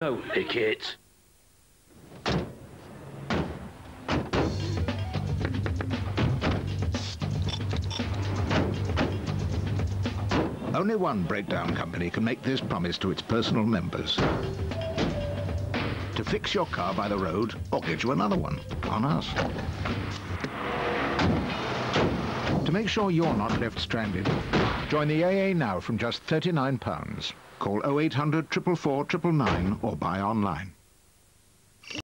No, pick it. Only one breakdown company can make this promise to its personal members. To fix your car by the road or get you another one on us. To make sure you're not left stranded, join the AA now from just £39. Call 0800 444 999 or buy online.